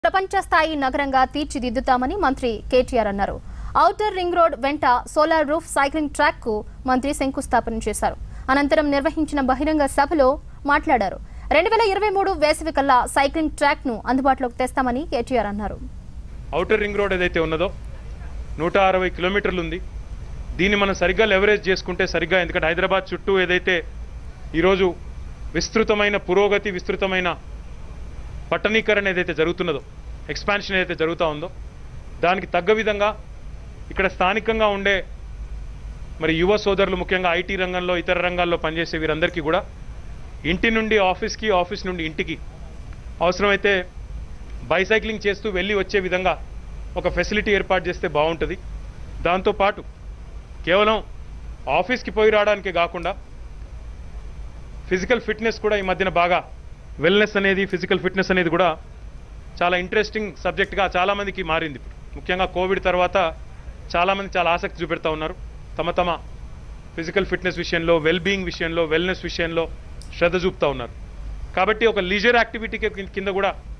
ప్రపంచ స్థాయి నగరంగా తీర్చిదిద్దుతామని మంత్రి కేటీఆర్ అన్నారు. ఔటర్ రింగ్ రోడ్ వెంట సోలార్ రూఫ్ సైక్లింగ్ ట్రాక్ కు మంత్రి శంకుస్థాపన చేశారు. అనంతరం నిర్వహించిన బహిరంగ సభలో మాట్లాడారు. 2023 వేసవి కల్లా సైక్లింగ్ ట్రాక్ ను అందుబాటులోకి తెస్తామని కేటీఆర్ అన్నారు. ఔటర్ రింగ్ రోడ్ ఏదైతే ఉన్నదో 160 కిలోమీటర్లు ఉంది. దీన్ని మనం సరిగ్గా లెవరేజ్ చేసుకుంటే సరిగ్గా, ఎందుకంటే హైదరాబాద్ చుట్టూ ఏదైతే ఈరోజు విస్తృతమైన పురోగతి, విస్తృతమైన పట్టణీకరణ ఏదైతే జరుగుతున్నదో, ఎక్స్పాన్షన్ ఏదైతే జరుగుతూ ఉందో, దానికి తగ్గ విధంగా ఇక్కడ స్థానికంగా ఉండే మరి యువ సోదరులు, ముఖ్యంగా ఐటీ రంగంలో, ఇతర రంగాల్లో పనిచేసే వీరందరికీ కూడా ఇంటి నుండి ఆఫీస్కి, ఆఫీస్ నుండి ఇంటికి అవసరమైతే బైసైక్లింగ్ చేస్తూ వెళ్ళి వచ్చే విధంగా ఒక ఫెసిలిటీ ఏర్పాటు చేస్తే బాగుంటుంది. దాంతోపాటు కేవలం ఆఫీస్కి పోయి రావడానికే కాకుండా ఫిజికల్ ఫిట్నెస్ కూడా ఈ మధ్యన బాగా, వెల్నెస్ అనేది, ఫిజికల్ ఫిట్నెస్ అనేది కూడా చాలా ఇంట్రెస్టింగ్ సబ్జెక్ట్గా చాలామందికి మారింది. ముఖ్యంగా కోవిడ్ తర్వాత చాలామంది చాలా ఆసక్తి చూపెడతా ఉన్నారు. తమ ఫిజికల్ ఫిట్నెస్ విషయంలో, వెల్బీయింగ్ విషయంలో, వెల్నెస్ విషయంలో శ్రద్ధ చూపుతూ ఉన్నారు. కాబట్టి ఒక లీజర్ యాక్టివిటీకి కింద కూడా